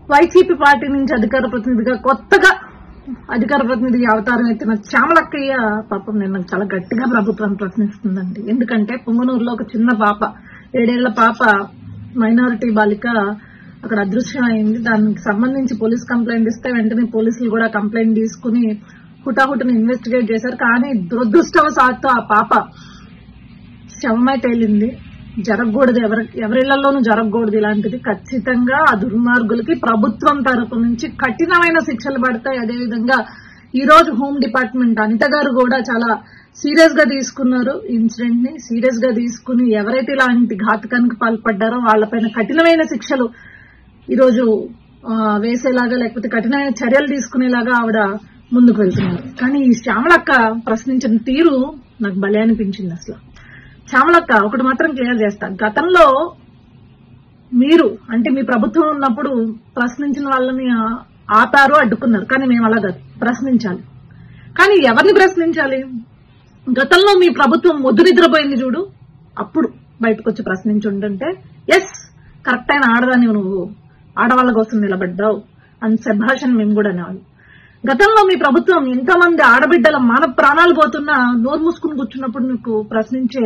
YCP party నుంచి అధికార ప్రతినిధిగా కొత్తగా అధికార ప్రతినిధిగా అవతారం ఎత్తిన చామలక్కయ్య పాపం నిన్న చాలా గట్టిగా ప్రభుత్వాన్ని ప్రశ్నిస్తుందండి. ఎందుకంటే పుంగనూరులో ఒక చిన్న పాప 7 ఏళ్ల పాప మైనారిటీ బాలిక అక్కడ అదృశ్యం అయింది. దానికి సంబంధించి పోలీస్ కంప్లైంట్ ఇస్తే వెంటనే పోలీసులు కూడా కంప్లైంట్ తీసుకుని హుటాహుటిని ఇన్వెస్టిగేట్ చేశారు. కానీ దురదృష్టవశాత్తు ఆ పాప శవమై తేలింది. జరగకూడదు, ఎవరిళ్లలోనూ జరగకూడదు ఇలాంటిది. ఖచ్చితంగా ఆ దుర్మార్గులకి ప్రభుత్వం తరపు నుంచి కఠినమైన శిక్షలు పడతాయి. అదేవిధంగా ఈ రోజు హోమ్ డిపార్ట్మెంట్ అనిత గారు కూడా చాలా సీరియస్ గా తీసుకున్నారు. ఇన్సిడెంట్ ని సీరియస్ గా తీసుకుని ఎవరైతే ఇలాంటి ఘాతకానికి పాల్పడ్డారో వాళ్లపైన కఠినమైన శిక్షలు ఈరోజు వేసేలాగా లేకపోతే కఠినమైన చర్యలు తీసుకునేలాగా ఆవిడ ముందుకు వెళ్తున్నారు. కానీ ఈ శ్యామలక్క ప్రశ్నించిన తీరు నాకు భలే అనిపించింది. అసలు శ్యామలక్క ఒకటి మాత్రం క్లియర్ చేస్తా, గతంలో మీరు అంటే మీ ప్రభుత్వం ఉన్నప్పుడు ప్రశ్నించిన వాళ్ళని ఆపారు, అడ్డుకున్నారు. కానీ మేము అలా కాదు, ప్రశ్నించాలి. కానీ ఎవరిని ప్రశ్నించాలి? గతంలో మీ ప్రభుత్వం మొద్దు నిద్రపోయింది చూడు, అప్పుడు బయటకు వచ్చి ప్రశ్నించుంటుంటే ఎస్ కరెక్ట్ అయిన ఆడదాన్ని నువ్వు ఆడవాళ్ళ కోసం నిలబడ్డావు అని శభాషని మేము కూడా అనేవాళ్ళు. గతంలో మీ ప్రభుత్వం ఎంతమంది ఆడబిడ్డల మాన ప్రాణాలు పోతున్నా నోరు మూసుకుని కూర్చున్నప్పుడు మీకు ప్రశ్నించే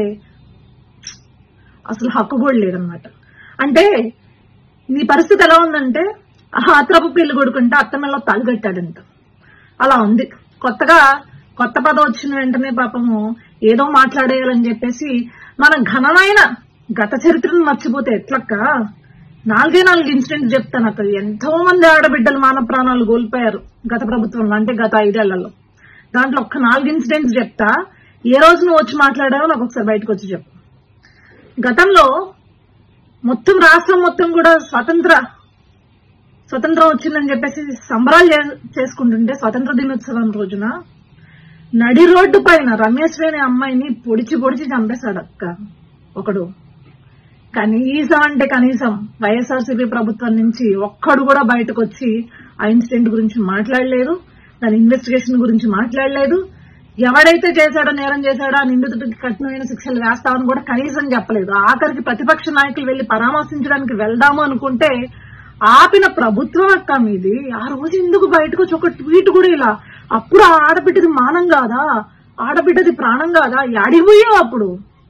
అసలు హక్కు కూడా లేదనమాట. అంటే నీ పరిస్థితి ఎలా ఉందంటే అత్రపు పెళ్లి కొడుకుంటే అత్తమెల్లో తాళిగట్టాడంట, అలా ఉంది. కొత్త పదం వచ్చిన వెంటనే పాపము ఏదో మాట్లాడేయాలని చెప్పేసి మన ఘనమైన గత చరిత్రను మర్చిపోతే ఎట్లక్క? 4 ఇన్సిడెంట్స్ చెప్తాను అక్కడ. ఎంతో మంది ఆడబిడ్డలు మాన ప్రాణాలు కోల్పోయారు గత ప్రభుత్వంలో, అంటే గత 5 ఏళ్లలో. దాంట్లో ఒక్క 4 ఇన్సిడెంట్స్ చెప్తా. ఏ రోజు నువ్వు వచ్చి మాట్లాడావో నాకు ఒకసారి బయటకు వచ్చి చెప్పు. గతంలో మొత్తం రాష్ట్రం మొత్తం కూడా స్వతంత్రం వచ్చిందని చెప్పేసి సంబరాలు చేసుకుంటుంటే స్వతంత్ర దినోత్సవం రోజున నడి రోడ్డు పైన రమేష్ అనే అమ్మాయిని పొడిచి చంపేశాడు అక్క ఒకడు. కనీసం అంటే కనీసం వైఎస్ఆర్సీపీ ప్రభుత్వం నుంచి ఒక్కడు కూడా బయటకు వచ్చి ఆ ఇన్సిడెంట్ గురించి మాట్లాడలేదు, దాని ఇన్వెస్టిగేషన్ గురించి మాట్లాడలేదు. ఎవడైతే చేశాడో, నేరం చేశాడో ఆ నిందితుడికి కఠినమైన శిక్షలు వేస్తామని కూడా కనీసం చెప్పలేదు. ఆఖరికి ప్రతిపక్ష నాయకులు వెళ్లి పరామర్శించడానికి వెళ్దాము అనుకుంటే ఆపిన ప్రభుత్వం అక్క మీది. ఆ రోజు ఎందుకు బయటకు వచ్చి ఒక ట్వీట్ కూడా ఇలా? అప్పుడు ఆ ఆడబిడ్డది మానం కాదా? ఆడబిడ్డది ప్రాణం కాదా? అడిగిపోయావు అప్పుడు.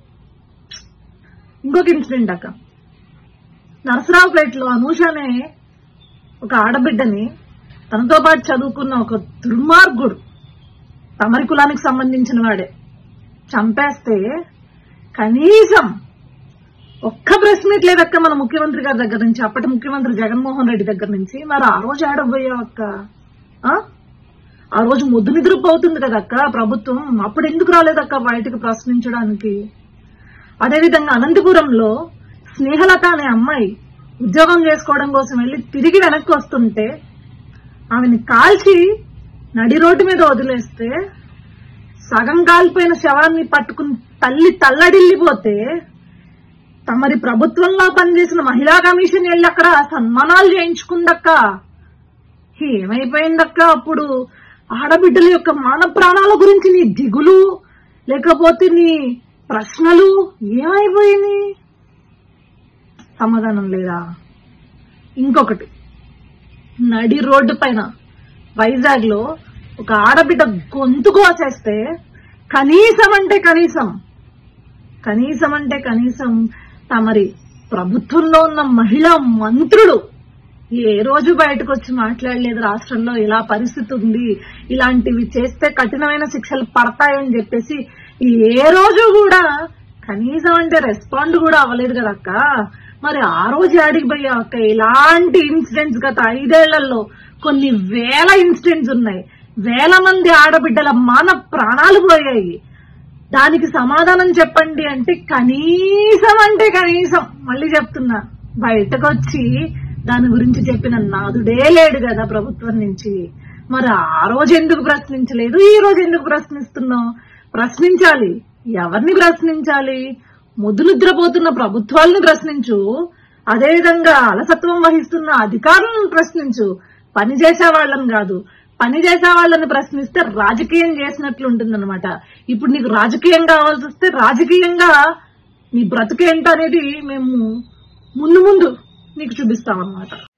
ఇంకొక ఇన్సిడెంట్ అక్క, నరసరావుపేటలో అనూషనే ఒక ఆడబిడ్డని తనతో పాటు చదువుకున్న ఒక దుర్మార్గుడు, తమరి కులానికి సంబంధించిన వాడే, చంపేస్తే కనీసం ఒక్క ప్రెస్ మీట్ లేదక్క మన ముఖ్యమంత్రి గారి దగ్గర నుంచి, అప్పటి ముఖ్యమంత్రి జగన్మోహన్ రెడ్డి దగ్గర నుంచి. మరి ఆ రోజు ఆడబోయావు అక్క? ఆ రోజు ముద్దు నిద్రపోతుంది కదక్క ప్రభుత్వం, అప్పుడు ఎందుకు రాలేదక్క బయటకు ప్రశ్నించడానికి? అదేవిధంగా అనంతపురంలో స్నేహలత అనే అమ్మాయి ఉద్యోగం చేసుకోవడం కోసం వెళ్లి తిరిగి వెనక్కి వస్తుంటే ఆమెని కాల్చి నడి రోడ్డు మీద వదిలేస్తే సగం కాలిపోయిన శవాన్ని పట్టుకుని తల్లి తల్లడిల్లిపోతే తమరి ప్రభుత్వంలో పనిచేసిన మహిళా కమిషన్ వెళ్ళి అక్కడ సన్మానాలు చేయించుకుందక్క. ఏమైపోయిందక్క అప్పుడు? ఆడబిడ్డల యొక్క మాన ప్రాణాల గురించి నీ దిగులు లేకపోతే నీ ప్రశ్నలు ఏమైపోయింది? సమాధానం లేదా? ఇంకొకటి, నడి రోడ్డు పైన వైజాగ్ లో ఒక ఆడబిడ్డ గొంతు కోసేస్తే కనీసం అంటే కనీసం తమరి ప్రభుత్వంలో ఉన్న మహిళా మంత్రులు ఏ రోజు బయటకు వచ్చి మాట్లాడలేదు. రాష్ట్రంలో ఇలా పరిస్థితి ఉంది, ఇలాంటివి చేస్తే కఠినమైన శిక్షలు పడతాయని చెప్పేసి ఏ రోజు కూడా కనీసం అంటే రెస్పాండ్ కూడా అవ్వలేదు కదక్క. మరి ఆ రోజు అడిగిపోయా అక్క? ఇలాంటి ఇన్సిడెంట్స్ గత 5 ఏళ్లలో కొన్ని వేల ఇన్సిడెంట్స్ ఉన్నాయి. వేల మంది ఆడబిడ్డల మాన ప్రాణాలు పోయాయి. దానికి సమాధానం చెప్పండి అంటే కనీసం మళ్ళీ చెప్తున్నా, బయటకు వచ్చి దాని గురించి చెప్పిన నాదుడే లేడు కదా ప్రభుత్వం నుంచి. మరి ఆ రోజు ఎందుకు ప్రశ్నించలేదు? ఈ రోజు ఎందుకు ప్రశ్నిస్తున్నావు? ప్రశ్నించాలి. ఎవరిని ప్రశ్నించాలి? ముద్దు నిద్రపోతున్న ప్రభుత్వాలను ప్రశ్నించు, అదేవిధంగా అలసత్వం వహిస్తున్న అధికారులను ప్రశ్నించు, పని చేసే వాళ్ళని కాదు. పని చేసే వాళ్ళని ప్రశ్నిస్తే రాజకీయం చేసినట్లు ఉంటుందన్నమాట. ఇప్పుడు నీకు రాజకీయం కావాల్సి వస్తే రాజకీయంగా నీ బ్రతుకేంటనేది మేము ముందు నీకు చూపిస్తామన్నమాట.